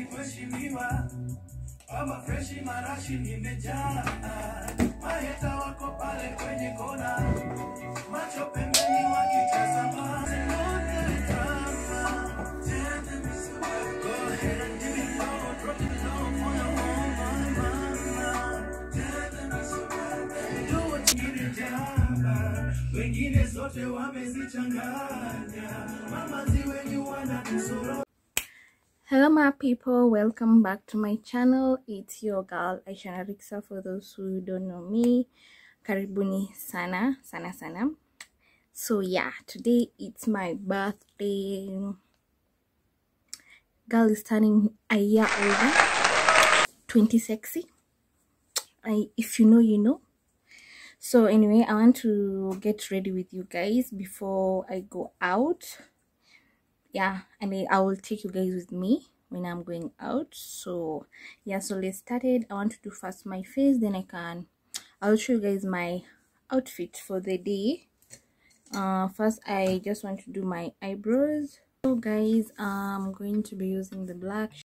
kuheshimiwa. Kama freshi marashi nimejaa. Maheta wako pale kwenye kona. Macho pembeni wakitazama. Go ahead and give me power. Drop it low for your home, mama. Do what you need to do. Wengine zote wamezichanganya. Mama ziwe you wanna kusoro. Hello my people, welcome back to my channel. It's your girl Aisha Rixa. For those who don't know me, karibuni sana. So yeah, today it's my birthday. Girl is turning a year older. 20 sexy. If you know, you know. So anyway, I want to get ready with you guys before I go out. Yeah, and I will take you guys with me when I'm going out. So yeah, so let's start it. I want to do first my face, then I'll show you guys my outfit for the day. First I just want to do my eyebrows. So guys, I'm going to be using the black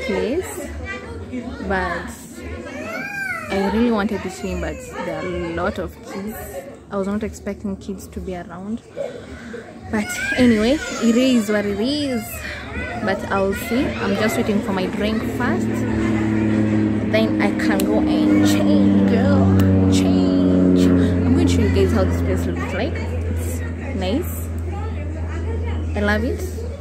place, but I really wanted to swim, but there are a lot of kids. I was not expecting kids to be around, but anyway, it is what it is. But I'll see. I'm just waiting for my drink first, then I can go and change, girl. Change. I'm going to show you guys how this place looks like. It's nice. I love it.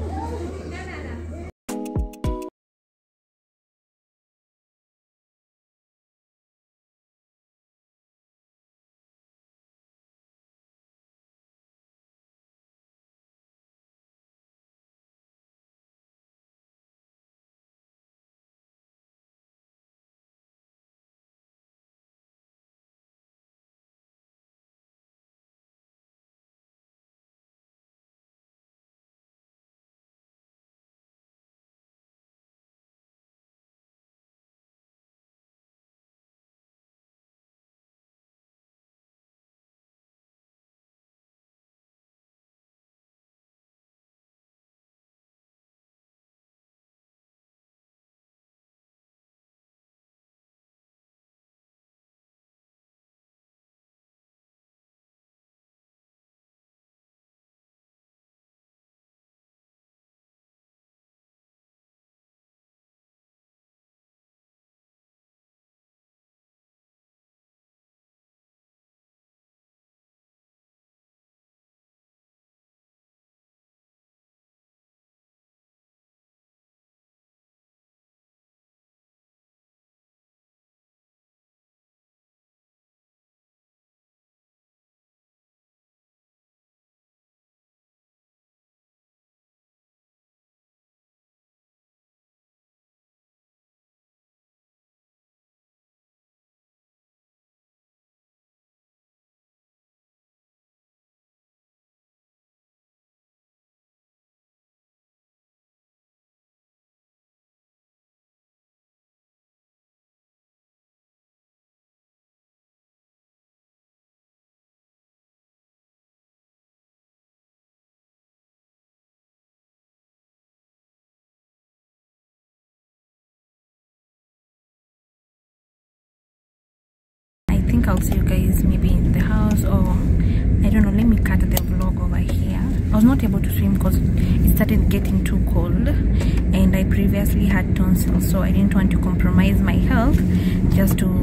I think I'll see you guys maybe in the house, or I don't know. Let me cut the vlog over here. I was not able to swim because it started getting too cold, and I previously had tonsils, so I didn't want to compromise my health just to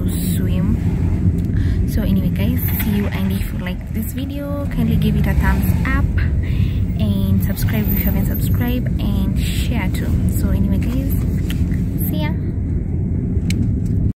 swim. So anyway guys, see you, and if you like this video, kindly give it a thumbs up and subscribe if you haven't subscribed, and share too. So anyway guys,